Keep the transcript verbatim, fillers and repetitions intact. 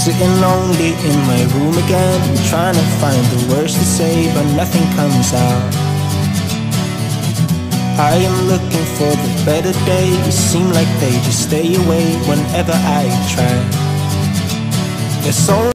Sitting lonely in my room again, trying to find the words to say, but nothing comes out. I am looking for the better days, seem like they just stay away whenever I try. There's so